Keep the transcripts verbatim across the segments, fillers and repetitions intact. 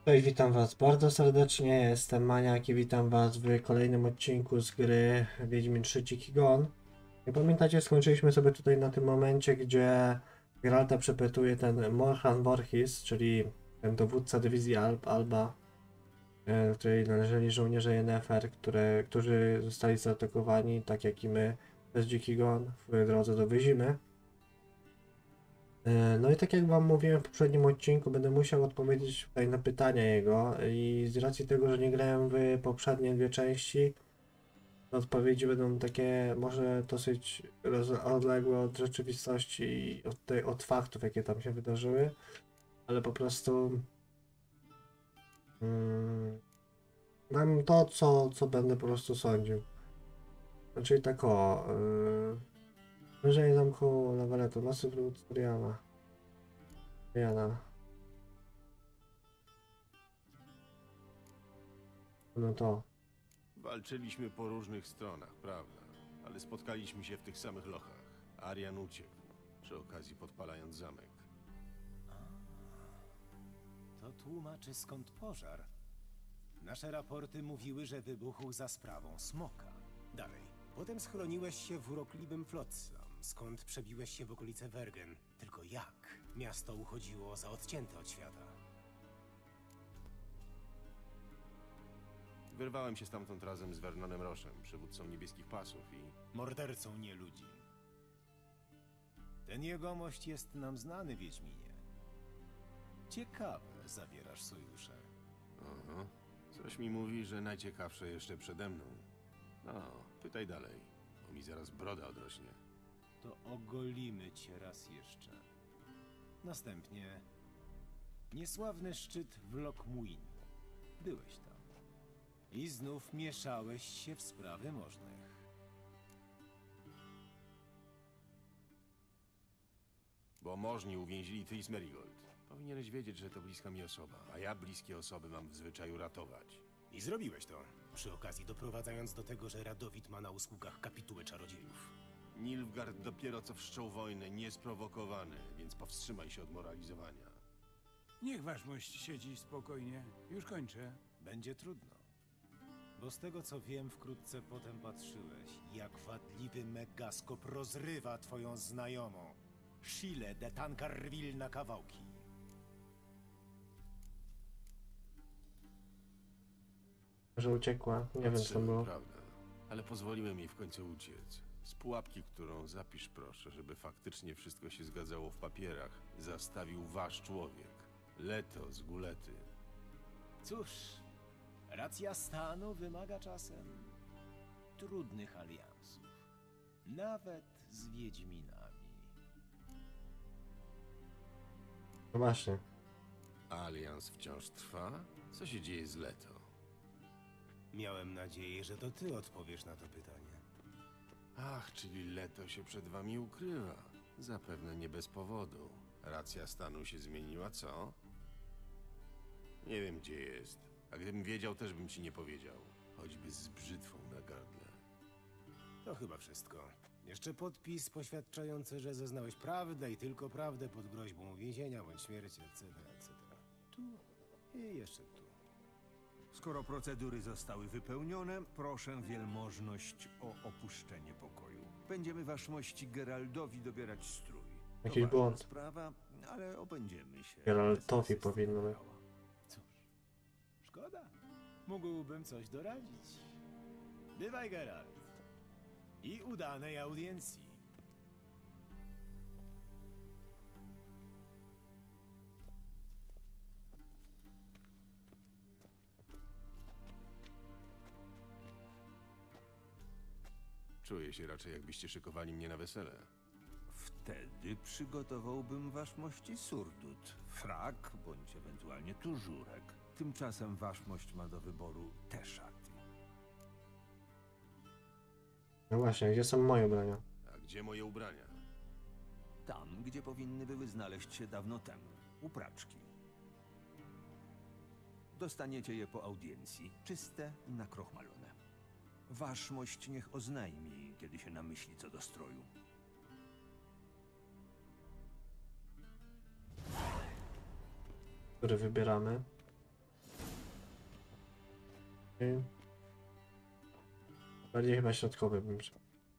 Cześć, witam was bardzo serdecznie, jestem Maniak i witam was w kolejnym odcinku z gry Wiedźmin trzy Dziki Gon. Jak pamiętacie, skończyliśmy sobie tutaj na tym momencie, gdzie Geralta przepytuje ten Morhan Borchis, czyli ten dowódca dywizji Alb, Alba, e, której należeli żołnierze Yennefer, które, którzy zostali zaatakowani, tak jak i my, przez Dziki Gon w drodze do Wyzimy. No i tak jak wam mówiłem w poprzednim odcinku, będę musiał odpowiedzieć tutaj na pytania jego i z racji tego, że nie grałem w poprzednie dwie części, to odpowiedzi będą takie może dosyć odległe od rzeczywistości i od, tej, od faktów, jakie tam się wydarzyły, ale po prostu mm, mam to, co, co będę po prostu sądził. Czyli tak o, yy, wyżej zamku Lawaletu, nosy wrót Riana. Riana. No to. Walczyliśmy po różnych stronach, prawda? Ale spotkaliśmy się w tych samych lochach. Arian uciekł, przy okazji podpalając zamek. To tłumaczy skąd pożar. Nasze raporty mówiły, że wybuchł za sprawą smoka. Dalej. Potem schroniłeś się w urokliwym Flotsam, skąd przebiłeś się w okolice Wergen. Tylko jak? Miasto uchodziło za odcięte od świata. Wyrwałem się stamtąd razem z Vernonem Roszem, przywódcą niebieskich pasów i... Mordercą nie ludzi. Ten jegomość jest nam znany, Wiedźminie. Ciekawe, zawierasz sojusze. Aha. Coś mi mówi, że najciekawsze jeszcze przede mną. No, pytaj dalej, bo mi zaraz broda odrośnie. To ogolimy cię raz jeszcze. Następnie niesławny szczyt w Lokmuin. Byłeś tam. I znów mieszałeś się w sprawy możnych. Bo możni uwięzili Tris Merigold. Powinieneś wiedzieć, że to bliska mi osoba, a ja bliskie osoby mam w zwyczaju ratować. I zrobiłeś to. Przy okazji doprowadzając do tego, że Radowid ma na usługach kapitułę czarodziejów. Nilfgaard dopiero co wszczął wojnę, niesprowokowany, więc powstrzymaj się od moralizowania. Niech waszmość siedzi spokojnie. Już kończę. Będzie trudno. Bo z tego co wiem, wkrótce potem patrzyłeś, jak wadliwy Megaskop rozrywa twoją znajomą, Shile de Tancarville, na kawałki. Że uciekła, nie wiem co Patrzyłem, było. prawda, ale pozwoliłem jej w końcu uciec. Z pułapki, którą, zapisz proszę, żeby faktycznie wszystko się zgadzało w papierach, zastawił wasz człowiek. Leto z Gulety. Cóż, racja stanu wymaga czasem trudnych aliansów. Nawet z Wiedźminami. No właśnie. Alians wciąż trwa? Co się dzieje z Leto? Miałem nadzieję, że to ty odpowiesz na to pytanie. Ach, czyli Leto się przed wami ukrywa. Zapewne nie bez powodu. Racja stanu się zmieniła, co? Nie wiem, gdzie jest. A gdybym wiedział, też bym ci nie powiedział. Choćby z brzytwą na gardle. To chyba wszystko. Jeszcze podpis poświadczający, że zeznałeś prawdę i tylko prawdę pod groźbą więzienia bądź śmierci, et cetera, et cetera. Tu i jeszcze tu. Skoro procedury zostały wypełnione, proszę wielmożność o opuszczenie pokoju. Będziemy waszmości Geraldowi dobierać strój. To Jakiś ważna błąd. sprawa, ale obędziemy się. Geraltowi bez powinno być. ciała. Cóż, szkoda. Mógłbym coś doradzić. Bywaj, Geralt. I udanej audiencji. Czuję się raczej, jakbyście szykowali mnie na wesele. Wtedy przygotowałbym waszmości surdut, frak bądź ewentualnie tużurek. Tymczasem waszmość ma do wyboru te szaty. No właśnie, gdzie są moje ubrania? A gdzie moje ubrania? Tam, gdzie powinny były znaleźć się dawno temu. U praczki. Dostaniecie je po audiencji, czyste i nakrochmalone. Waszmość niech oznajmi, kiedy się namyśli co do stroju. Który wybieramy? Okay. Bardziej chyba środkowy bym chciał.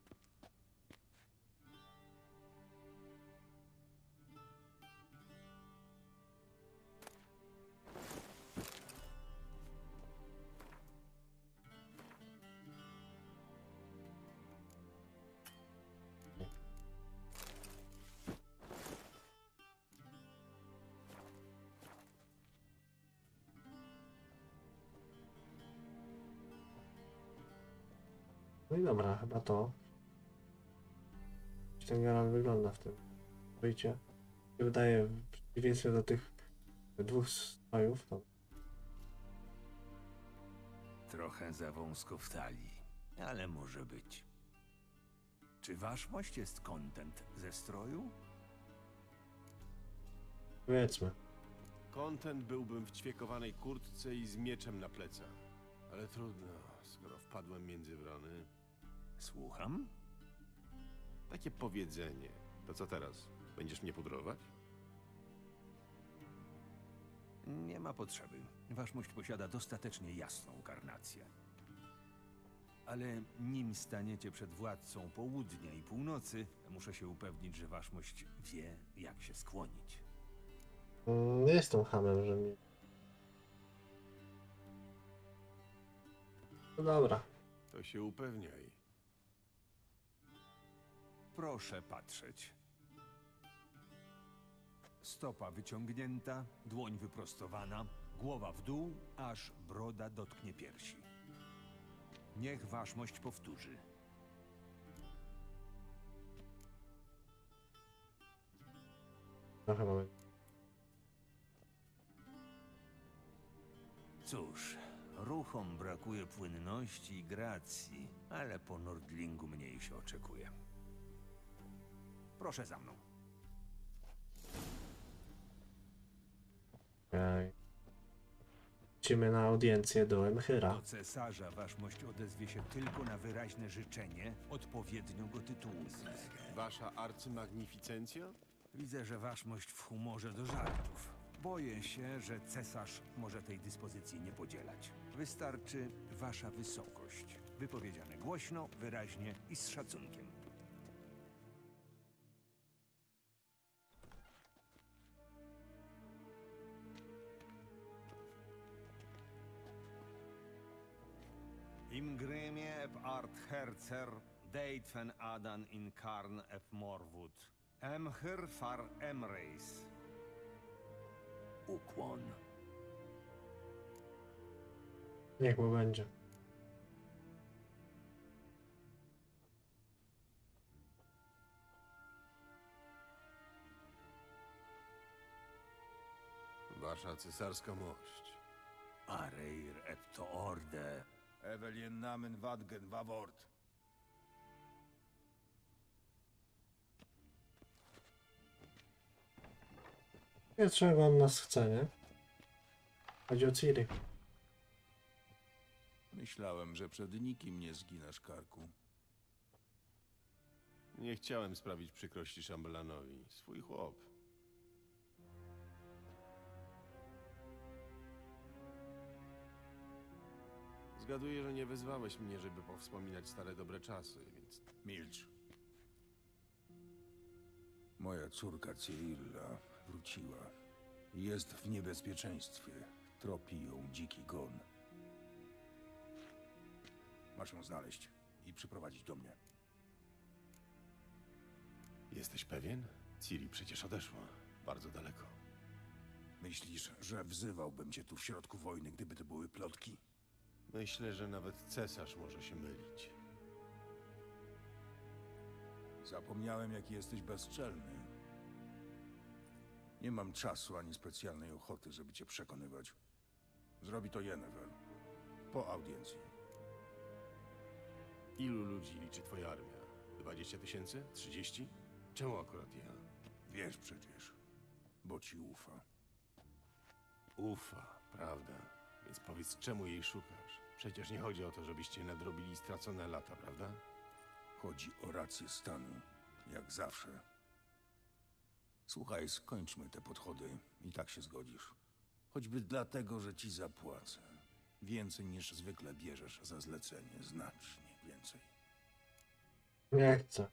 No i dobra, chyba to. Jak ten Geralt wygląda w tym wyjście. Mi się wydaje, w przeciwieństwie do tych dwóch strojów, to Trochę za wąsko w talii, ale może być. Czy waszmość jest kontent ze stroju? powiedzmy. Kontent byłbym w ćwiekowanej kurtce i z mieczem na plecach. Ale trudno, skoro wpadłem między wrony. Słucham? Takie powiedzenie. To co teraz? Będziesz mnie pudrować? Nie ma potrzeby. Waszmość posiada dostatecznie jasną karnację. Ale nim staniecie przed władcą południa i północy, muszę się upewnić, że waszmość wie, jak się skłonić. Mm, Nie jestem hamem, że mi... No dobra. To się upewniaj. Proszę patrzeć. Stopa wyciągnięta, dłoń wyprostowana, głowa w dół, aż broda dotknie piersi. Niech waszmość powtórzy. Trochę mamy. Cóż, ruchom brakuje płynności i gracji, ale po Nordlingu mniej się oczekuje. Proszę za mną. Okej. Lecimy na audiencję do Emchyra. Do cesarza waszmość odezwie się tylko na wyraźne życzenie odpowiednio go tytułu. Wasza arcymagnificencja? Widzę, że waszmość w humorze do żartów. Boję się, że cesarz może tej dyspozycji nie podzielać. Wystarczy wasza wysokość. Wypowiedziane głośno, wyraźnie i z szacunkiem. Im grymie eb art herzer, deitfen adan in karn eb morwud. Emhyr far emreis. Ukłon. Niech mu będzie. Wasza cesarska mość. Areir eb to orde. Evelien namen wadgen wawort. Nie czego on nas chce, nie? Chodzi o Ciri. Myślałem, że przed nikim nie zginasz karku. Nie chciałem sprawić przykrości szambelanowi. Swój chłop. Zgaduję, że nie wezwałeś mnie, żeby powspominać stare dobre czasy, więc... Milcz. Moja córka Cyrilla wróciła. Jest w niebezpieczeństwie. Tropi ją dziki gon. Masz ją znaleźć i przyprowadzić do mnie. Jesteś pewien? Ciri przecież odeszła. Bardzo daleko. Myślisz, że wzywałbym cię tu w środku wojny, gdyby to były plotki? Myślę, że nawet cesarz może się mylić. Zapomniałem, jaki jesteś bezczelny. Nie mam czasu ani specjalnej ochoty, żeby cię przekonywać. Zrobi to Yennefer. Po audiencji. Ilu ludzi liczy twoja armia? Dwadzieścia tysięcy? Trzydzieści? Czemu akurat ja? Wiesz przecież, bo ci ufa. Ufa, prawda? Więc powiedz, czemu jej szukasz? Przecież nie chodzi o to, żebyście nadrobili stracone lata, prawda? Chodzi o rację stanu, jak zawsze. Słuchaj, skończmy te podchody i tak się zgodzisz. Choćby dlatego, że ci zapłacę. Więcej niż zwykle bierzesz za zlecenie. Znacznie więcej. Nie chcę.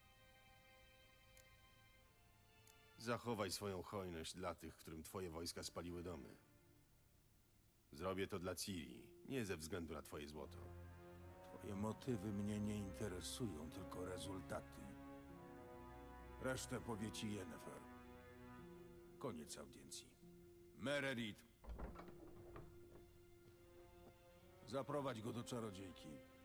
Zachowaj swoją hojność dla tych, którym twoje wojska spaliły domy. Zrobię to dla Ciri, nie ze względu na twoje złoto. Twoje motywy mnie nie interesują, tylko rezultaty. Resztę powie ci Yennefer. Koniec audiencji. Meredith! Zaprowadź go do czarodziejki.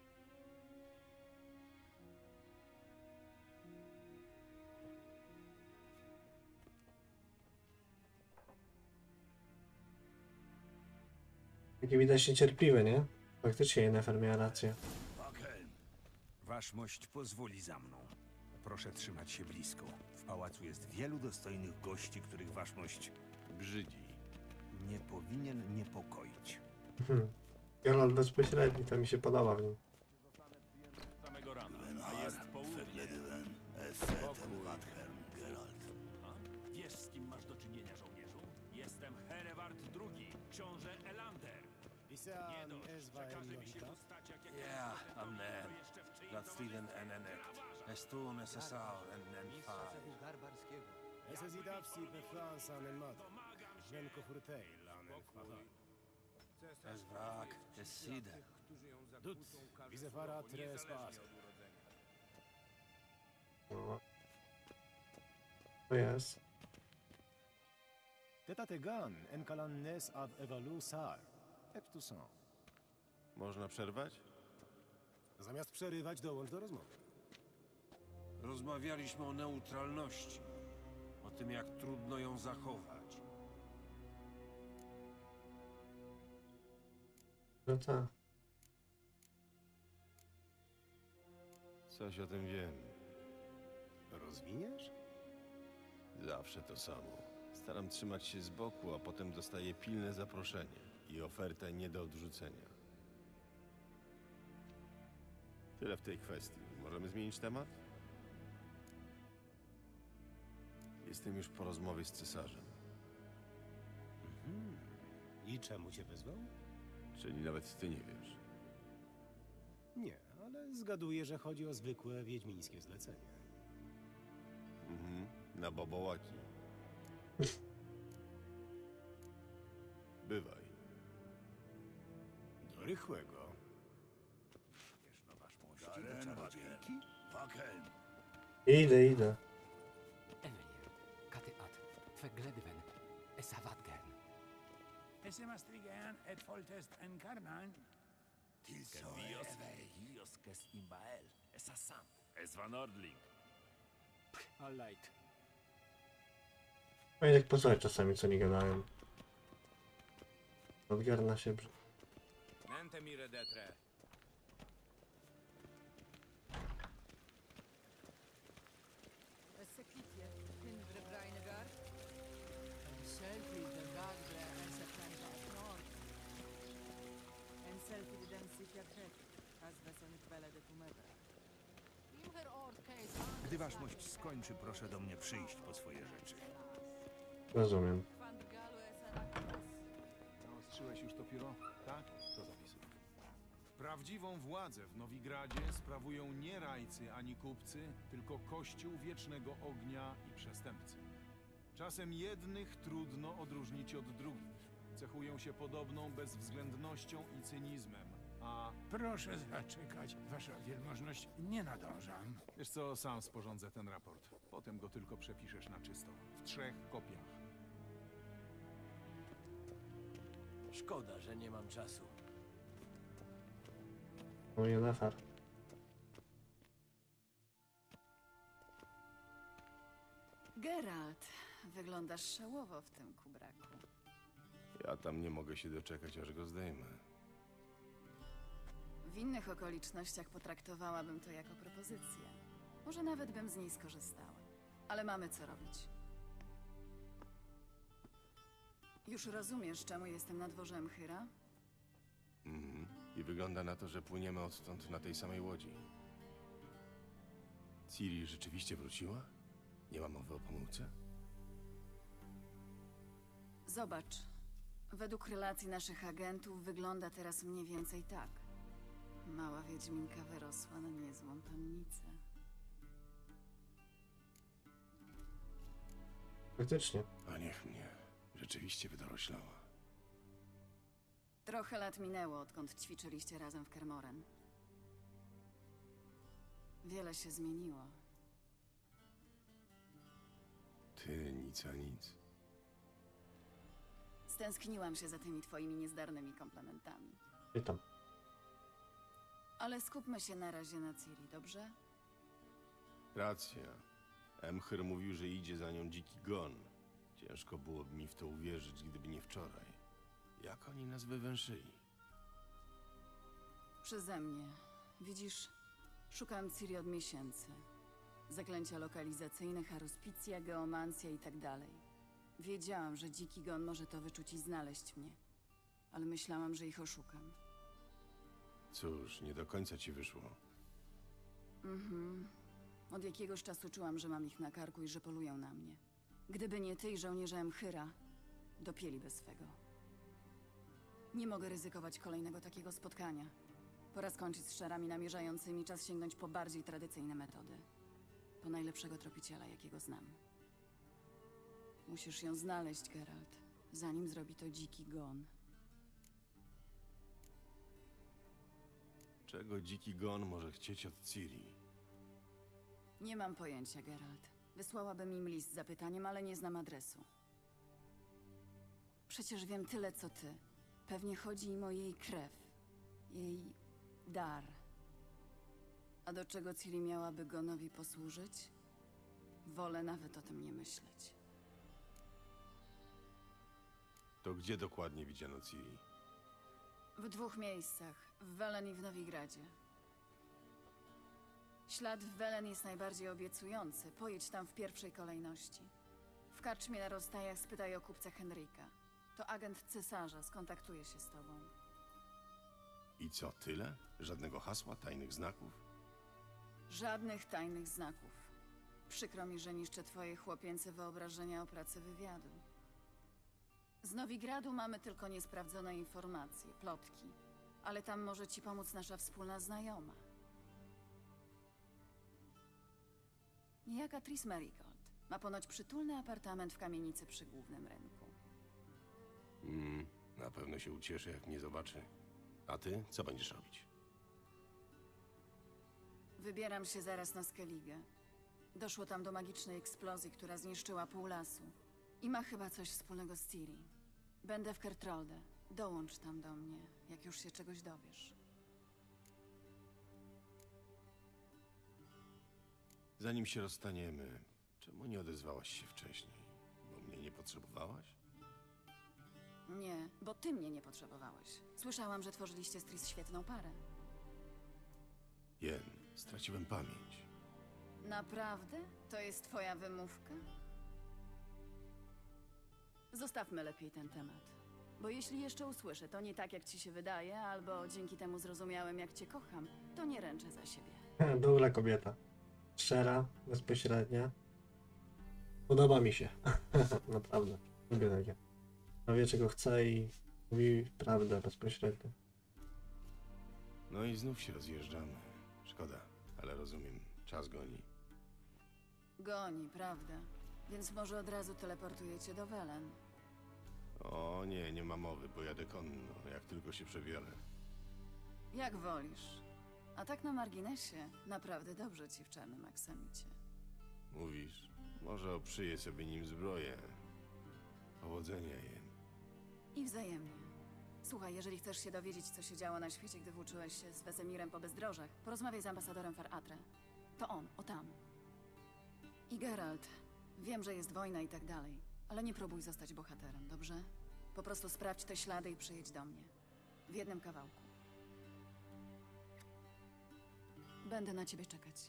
Taki widać niecierpliwy, nie? Faktycznie Yennefer miała rację. Waszmość pozwoli za mną. Proszę trzymać się blisko. W pałacu jest wielu dostojnych gości, których waszmość Brzydzi. nie powinien niepokoić. Hmm. Geralt bezpośredni, to mi się podoba w nim. Samego rana, a jest południe. Spokój. A? Wiesz, z kim masz do czynienia, żołnierzu? Jestem Hereward drugi, książę Elander. Nie Lisean dość, że Ezwa każe mi się Elnorita. dostać jak Yeah, jakiś I'm there. to jeszcze w czyim Dat Steven en Ennek. Es tu necessar en en fai. Necesitavsi per France en el mad. Żenko Furteil en el fahar. Es wrak, es sid. Dut, Visefara tres pas. No. To jest. Teta tegan en calannes av evalu sar. Eptusan. Można przerwać? Zamiast przerywać, dołącz do rozmowy. Rozmawialiśmy o neutralności. O tym, jak trudno ją zachować. No tak. Coś o tym wiem. Rozwiniesz? Zawsze to samo. Staram trzymać się z boku, a potem dostaję pilne zaproszenie i ofertę nie do odrzucenia. Tyle w tej kwestii. Możemy zmienić temat? Jestem już po rozmowie z cesarzem. Mhm. I czemu cię wezwał? Czyli nawet ty nie wiesz. Nie, ale zgaduję, że chodzi o zwykłe wiedźmińskie zlecenie. Mhm. Na bobołaki. Bywaj. Do rychłego. Wiesz, no waszmości do czarodziejki? Idę, idę. Emelir, Kateat, Tvegledven, Esavadgern. Esemastrigean et foltest encarnan. Ios kes imbael, Esasam. Esva Nordling. Allight. No i tak posłuchaj czasami, co nie gadają. Odgarna się brz... Mente mi redetre. Sekitje, Hindre Breinegar. Selfie de Gagre en September Nord. En selfie de den Sikjatret. Azvesonik Bele de Tumebe. Imher Ord Case. Gdy waszmość skończy, proszę do mnie przyjść po swoje rzeczy. Rozumiem. Fandgalu Esarakos. Naostrzyłeś już to pióro? Tak? To zapisuj. Prawdziwą władzę w Nowigradzie sprawują nie rajcy ani kupcy, tylko Kościół Wiecznego Ognia i przestępcy. Czasem jednych trudno odróżnić od drugich. Cechują się podobną bezwzględnością i cynizmem, a... Proszę zaczekać, wasza wielmożność, nie nadążam. Wiesz co, sam sporządzę ten raport. Potem go tylko przepiszesz na czysto. W trzech kopiach. Szkoda, że nie mam czasu. No Yennefer. Geralt, wyglądasz szałowo w tym kubraku. Ja tam nie mogę się doczekać, aż go zdejmę. W innych okolicznościach potraktowałabym to jako propozycję. Może nawet bym z niej skorzystała. Ale mamy co robić. Już rozumiesz, czemu jestem na dworze Emchyra? Mhm. I wygląda na to, że płyniemy odtąd na tej samej łodzi. Ciri rzeczywiście wróciła? Nie ma mowy o pomyłce? Zobacz. Według relacji naszych agentów wygląda teraz mniej więcej tak. Mała wiedźminka wyrosła na niezłą pannicę. Faktycznie. A niech mnie. Rzeczywiście wydoroślała. Trochę lat minęło, odkąd ćwiczyliście razem w Kermoren. Wiele się zmieniło. Ty nic a nic. Stęskniłam się za tymi twoimi niezdarnymi komplementami. Pytam. Ale skupmy się na razie na Ciri, dobrze? Racja. Emhyr mówił, że idzie za nią dziki gon. Ciężko byłoby mi w to uwierzyć, gdyby nie wczoraj. Jak oni nas wywęszyli? Przeze mnie. Widzisz, szukam Ciri od miesięcy. Zaklęcia lokalizacyjne, haruspicja, geomancja i tak dalej. Wiedziałam, że dziki gon może to wyczuć i znaleźć mnie. Ale myślałam, że ich oszukam. Cóż, nie do końca ci wyszło. Mhm. Od jakiegoś czasu czułam, że mam ich na karku i że polują na mnie. Gdyby nie ty i żołnierze Emhyra, dopieliby swego. Nie mogę ryzykować kolejnego takiego spotkania. Pora skończyć z szarami namierzającymi, czas sięgnąć po bardziej tradycyjne metody. Po najlepszego tropiciela, jakiego znam. Musisz ją znaleźć, Geralt, zanim zrobi to dziki gon. Czego dziki gon może chcieć od Ciri? Nie mam pojęcia, Geralt. Wysłałabym im list z zapytaniem, ale nie znam adresu. Przecież wiem tyle, co ty. Pewnie chodzi im o jej krew. Jej dar. A do czego Ciri miałaby Gonowi posłużyć? Wolę nawet o tym nie myśleć. To gdzie dokładnie widziano Ciri? W dwóch miejscach. W Welen i w Nowigradzie. Ślad w Welen jest najbardziej obiecujący. Pojedź tam w pierwszej kolejności. W karczmie na rozstajach spytaj o kupca Henryka. To agent cesarza, skontaktuje się z tobą. I co, tyle? Żadnego hasła, tajnych znaków? Żadnych tajnych znaków. Przykro mi, że niszczę twoje chłopięce wyobrażenia o pracy wywiadu. Z Nowigradu mamy tylko niesprawdzone informacje, plotki. Ale tam może ci pomóc nasza wspólna znajoma. Niejaka Triss Merigold. Ma ponoć przytulny apartament w kamienicy przy głównym rynku. Mm, na pewno się ucieszy, jak mnie zobaczy. A ty? Co będziesz robić? Wybieram się zaraz na Skellige. Doszło tam do magicznej eksplozji, która zniszczyła pół lasu. I ma chyba coś wspólnego z Ciri. Będę w Kertrolde. Dołącz tam do mnie, jak już się czegoś dowiesz. Zanim się rozstaniemy, czemu nie odezwałaś się wcześniej? Bo mnie nie potrzebowałaś? Nie, bo ty mnie nie potrzebowałeś. Słyszałam, że tworzyliście z Triss świetną parę. Jen, straciłem pamięć. Naprawdę? To jest twoja wymówka? Zostawmy lepiej ten temat. Bo jeśli jeszcze usłyszę, to nie tak, jak ci się wydaje, albo dzięki temu zrozumiałem, jak cię kocham, to nie ręczę za siebie. Dobra kobieta. Szczera, bezpośrednia. Podoba mi się. Naprawdę. Lubię takie. No wie, czego chce i mówi prawdę bezpośrednio. No i znów się rozjeżdżamy. Szkoda, ale rozumiem. Czas goni. Goni, prawda? Więc może od razu teleportujecie do Welen. O nie, nie ma mowy, pojadę konno, jak tylko się przebiorę. Jak wolisz. A tak na marginesie, naprawdę dobrze ci w czarnym aksamicie. Mówisz, może oprzyję sobie nim zbroję. Powodzenia, Jen. I wzajemnie. Słuchaj, jeżeli chcesz się dowiedzieć, co się działo na świecie, gdy włóczyłeś się z Wesemirem po bezdrożach, porozmawiaj z ambasadorem Far Atre. To on, o tam. I Geralt, wiem, że jest wojna i tak dalej, ale nie próbuj zostać bohaterem, dobrze? Po prostu sprawdź te ślady i przyjedź do mnie. W jednym kawałku. Będę na ciebie czekać.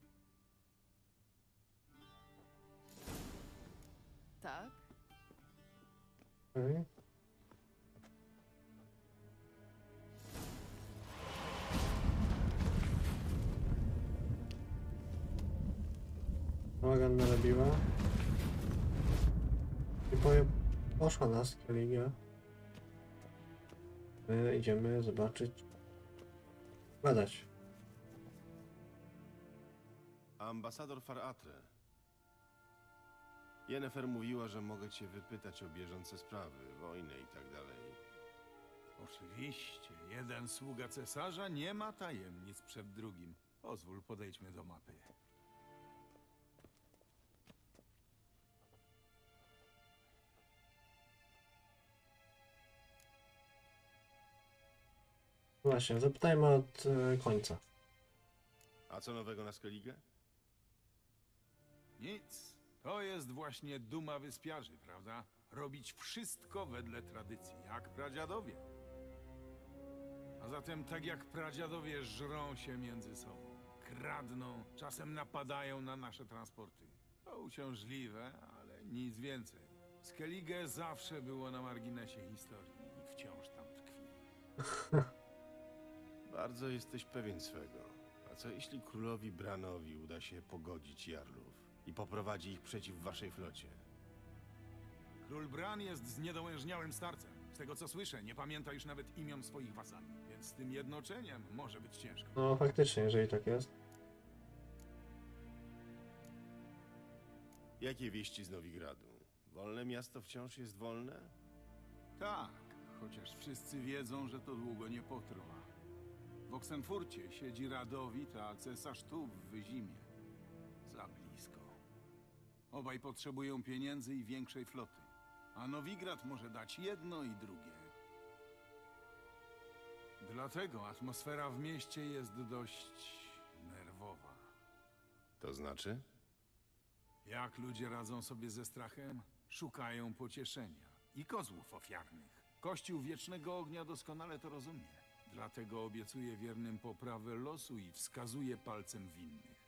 Tak? Okay. Bałagan narobiła. I powiem, poszła na Skellige. My idziemy zobaczyć, badać. Ambasador Far Atre. Yennefer mówiła, że mogę cię wypytać o bieżące sprawy, wojnę i tak dalej. Oczywiście, jeden sługa cesarza nie ma tajemnic przed drugim. Pozwól, podejdźmy do mapy. Właśnie, zapytajmy od y, końca. A co nowego na Skellige? Nic. To jest właśnie duma wyspiarzy, prawda? Robić wszystko wedle tradycji, jak pradziadowie. A zatem tak jak pradziadowie żrą się między sobą, kradną, czasem napadają na nasze transporty. To uciążliwe, ale nic więcej. Skellige zawsze było na marginesie historii i wciąż tam tkwi. Bardzo jesteś pewien swego. A co jeśli królowi Branowi uda się pogodzić Jarlów i poprowadzi ich przeciw waszej flocie? Król Bran jest zniedołężniałym starcem. Z tego co słyszę, nie pamięta już nawet imion swoich wazali. Więc z tym jednoczeniem może być ciężko. No faktycznie, jeżeli tak jest. Jakie wieści z Nowigradu? Wolne miasto wciąż jest wolne? Tak, chociaż wszyscy wiedzą, że to długo nie potrwa. W Oxenfurcie siedzi Radowid, a cesarz tu w Wyzimie. Za blisko. Obaj potrzebują pieniędzy i większej floty. A Nowigrad może dać jedno i drugie. Dlatego atmosfera w mieście jest dość nerwowa. To znaczy? Jak ludzie radzą sobie ze strachem? Szukają pocieszenia i kozłów ofiarnych. Kościół Wiecznego Ognia doskonale to rozumie. Dlatego obiecuje wiernym poprawę losu i wskazuje palcem winnych.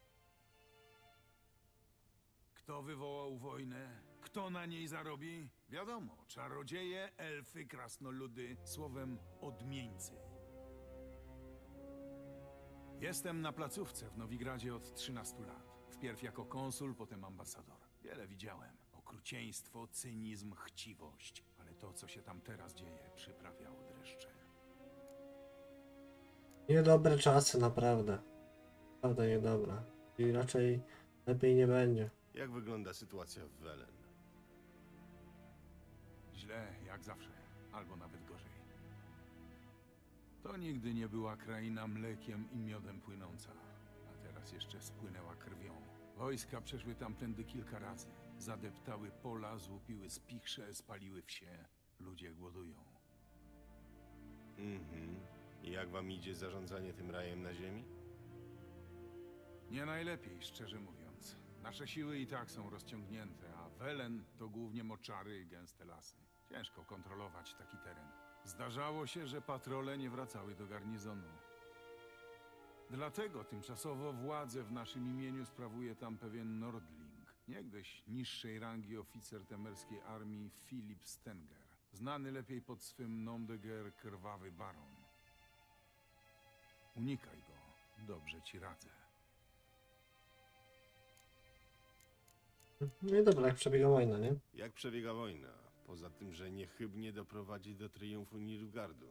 Kto wywołał wojnę? Kto na niej zarobi? Wiadomo, czarodzieje, elfy, krasnoludy, słowem odmieńcy. Jestem na placówce w Nowigradzie od trzynastu lat. Wpierw jako konsul, potem ambasador. Wiele widziałem. Okrucieństwo, cynizm, chciwość. Ale to, co się tam teraz dzieje, przyprawiało dreszcze. Niedobre czasy, naprawdę. Naprawdę niedobre. I raczej lepiej nie będzie. Jak wygląda sytuacja w Welen? Źle, jak zawsze. Albo nawet gorzej. To nigdy nie była kraina mlekiem i miodem płynąca. A teraz jeszcze spłynęła krwią. Wojska przeszły tamtędy kilka razy. Zadeptały pola, złupiły spichrze, spaliły wsie. Ludzie głodują. Mhm. I jak wam idzie zarządzanie tym rajem na ziemi? Nie najlepiej, szczerze mówiąc. Nasze siły i tak są rozciągnięte, a Welen to głównie moczary i gęste lasy. Ciężko kontrolować taki teren. Zdarzało się, że patrole nie wracały do garnizonu. Dlatego tymczasowo władzę w naszym imieniu sprawuje tam pewien Nordling, niegdyś niższej rangi oficer temerskiej armii Filip Stenger, znany lepiej pod swym nom de guerre Krwawy Baron. Unikaj go, dobrze ci radzę. No i dobra, jak przebiega wojna, nie? Jak przebiega wojna? Poza tym, że niechybnie doprowadzi do triumfu Nilfgaardu.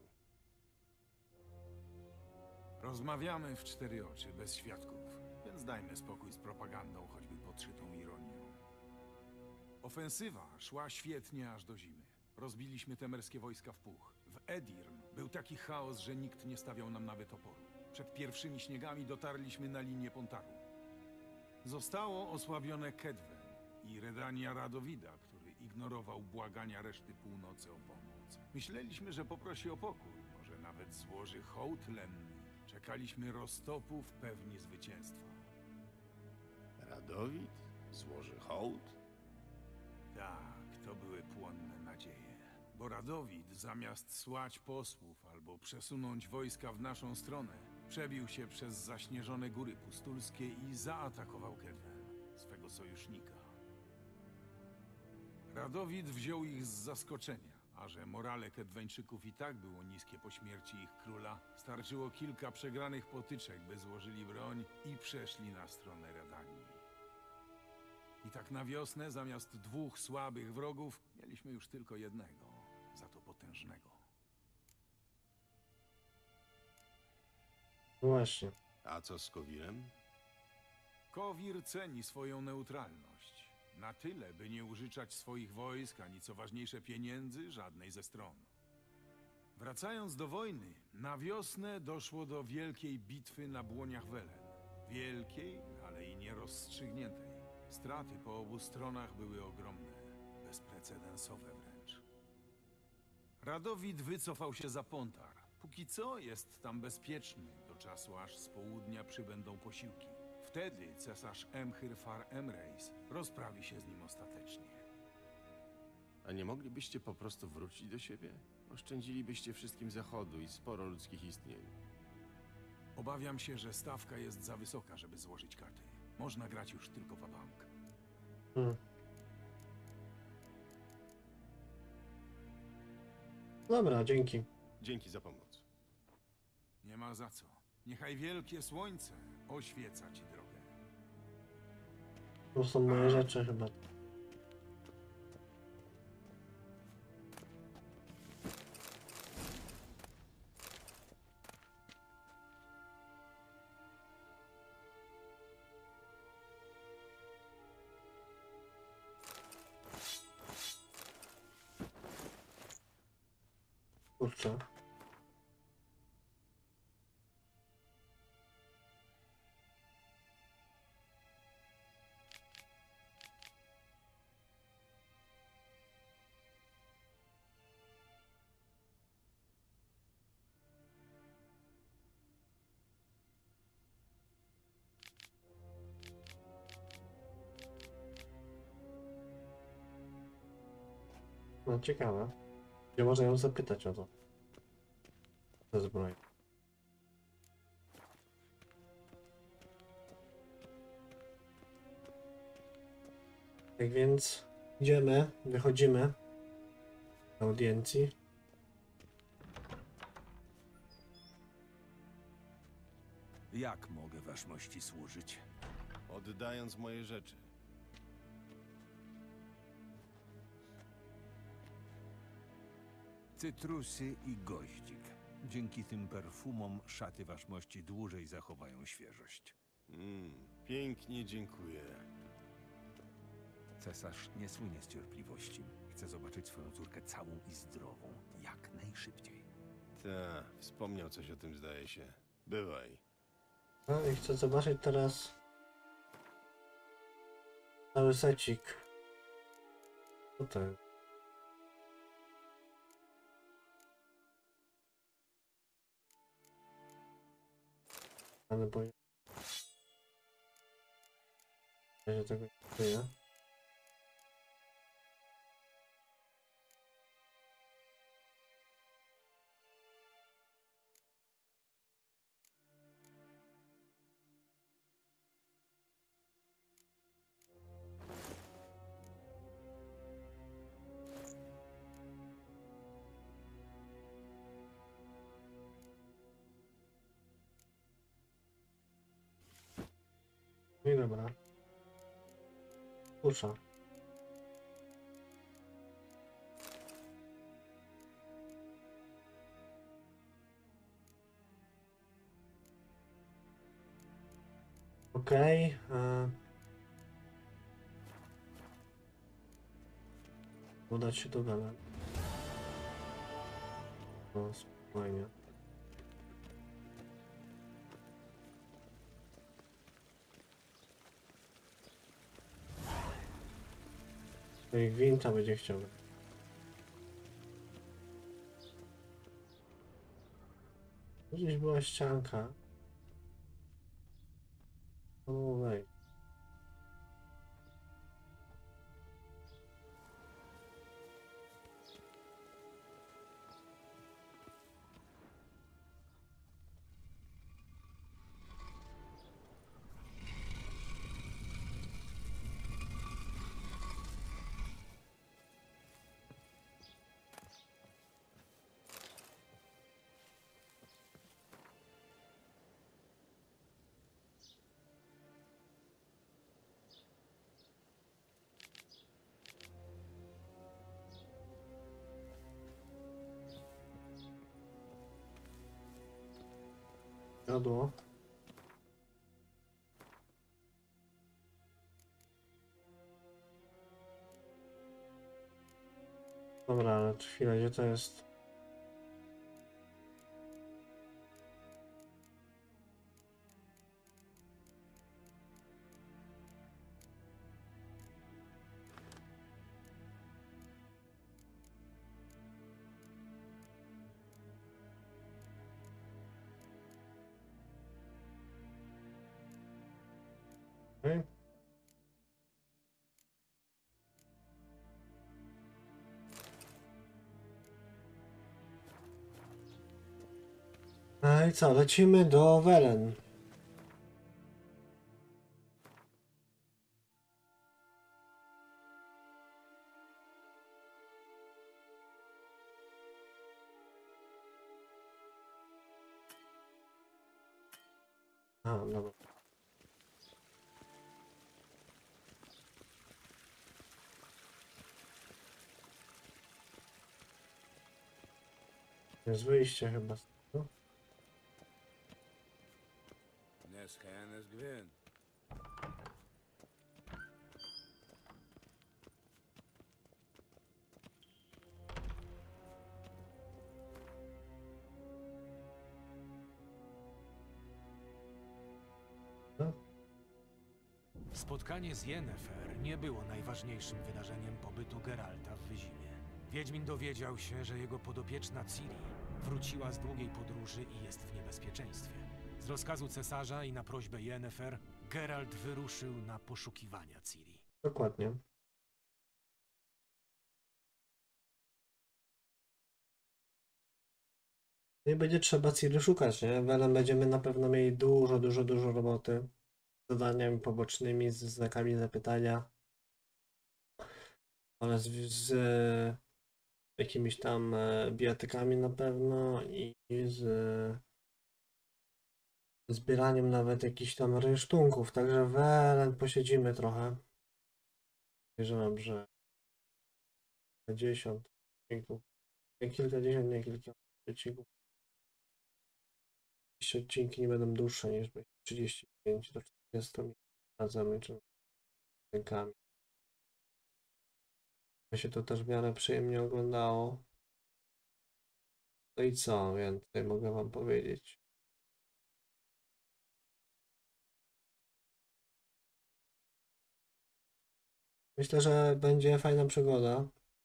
Rozmawiamy w cztery oczy, bez świadków, więc dajmy spokój z propagandą, choćby podszytą ironią. Ofensywa szła świetnie aż do zimy. Rozbiliśmy temerskie wojska w puch. W Edirn był taki chaos, że nikt nie stawiał nam nawet oporu. Przed pierwszymi śniegami dotarliśmy na linię Pontaru. Zostało osłabione Kedwen i Redania Radowida, który ignorował błagania reszty północy o pomoc. Myśleliśmy, że poprosi o pokój, może nawet złoży hołd lenny. Czekaliśmy roztopów pewni zwycięstwa. Radowid? Złoży hołd? Tak, to były płonne nadzieje. Bo Radowid, zamiast słać posłów albo przesunąć wojska w naszą stronę, przebił się przez zaśnieżone góry pustulskie i zaatakował Kedwen, swego sojusznika. Radowid wziął ich z zaskoczenia, a że morale Kedweńczyków i tak było niskie po śmierci ich króla, starczyło kilka przegranych potyczek, by złożyli broń i przeszli na stronę Redanii. I tak na wiosnę, zamiast dwóch słabych wrogów, mieliśmy już tylko jednego, za to potężnego. No właśnie. A co z Kowirem? Kowir ceni swoją neutralność. Na tyle, by nie użyczać swoich wojsk, ani co ważniejsze pieniędzy żadnej ze stron. Wracając do wojny, na wiosnę doszło do wielkiej bitwy na błoniach Welen. Wielkiej, ale i nierozstrzygniętej. Straty po obu stronach były ogromne, bezprecedensowe wręcz. Radowid wycofał się za Pontar. Póki co jest tam bezpieczny, do czasu aż z południa przybędą posiłki. Wtedy cesarz Emhyr Far Emreis rozprawi się z nim ostatecznie. A nie moglibyście po prostu wrócić do siebie? Oszczędzilibyście wszystkim zachodu i sporo ludzkich istnień. Obawiam się, że stawka jest za wysoka, żeby złożyć karty. Można grać już tylko w bank. Hmm. Dobra, dzięki. Dzięki za pomoc. Nie ma za co. Niechaj wielkie słońce oświeca ci drogę. Tu są moje rzeczy chyba. Kurczę. No ciekawe. Gdzie można ją zapytać o to? Ze zbroi. Tak więc idziemy, wychodzimy z audiencji. Jak mogę waszmości służyć? Oddając moje rzeczy. Cytrusy i goździk. Dzięki tym perfumom szaty waszmości dłużej zachowają świeżość. Mm, pięknie dziękuję. Cesarz nie słynie z cierpliwości. Chce zobaczyć swoją córkę całą i zdrową. Jak najszybciej. Ta, wspomniał coś o tym, zdaje się. Bywaj. No i chcę zobaczyć teraz cały secik. Tutaj. Ale boję się tego nie czuję. No i dobra. Kusza. Okej. Okay. Udać się do Gala. No spokojnie. No i gwinta będzie chciał. Gdzieś była ścianka. No wej. Jadło. Dobra, ale chwilę, gdzie to jest? Okay. No i co, lecimy do Welen. A, dobra. Jest wyjście chyba z tego. Neskenes gwyn. Spotkanie z Yennefer nie było najważniejszym wydarzeniem pobytu Geralta w Wyzimie. Wiedźmin dowiedział się, że jego podopieczna Ciri wróciła z długiej podróży i jest w niebezpieczeństwie. Z rozkazu cesarza i na prośbę Yennefer, Geralt wyruszył na poszukiwania Ciri. Dokładnie. Nie będzie trzeba Ciri szukać, nie? Welen będziemy na pewno mieli dużo, dużo, dużo roboty. Z zadaniami pobocznymi, z znakami zapytania. Oraz z, z e, jakimiś tam e, bijatykami na pewno i z e, zbieraniem nawet jakichś tam rynsztunków. Także Welen posiedzimy trochę. Wierzę, że kilkadziesiąt odcinków. Nie kilkadziesiąt, nie kilka odcinków. Jeśli odcinki nie będą dłuższe niż trzydzieści pięć do czterdziestu minut razem czy rękami. To się to też w miarę przyjemnie oglądało. No i co więcej mogę wam powiedzieć? Myślę, że będzie fajna przygoda.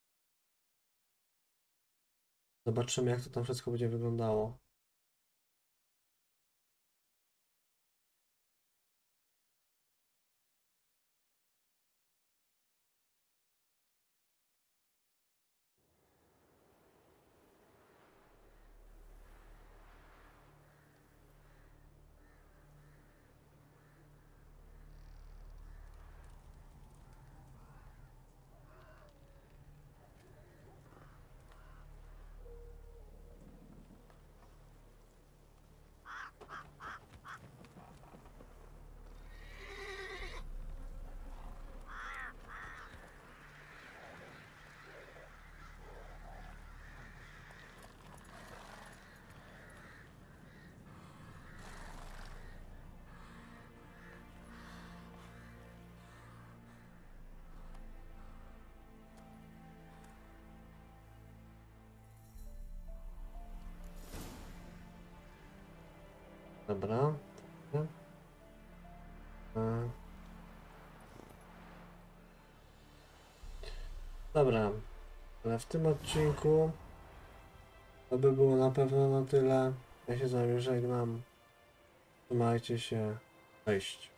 Zobaczymy, jak to tam wszystko będzie wyglądało. Dobra. Dobra, ale w tym odcinku to by było na pewno na tyle. Ja się z wami żegnam. Trzymajcie się. Cześć.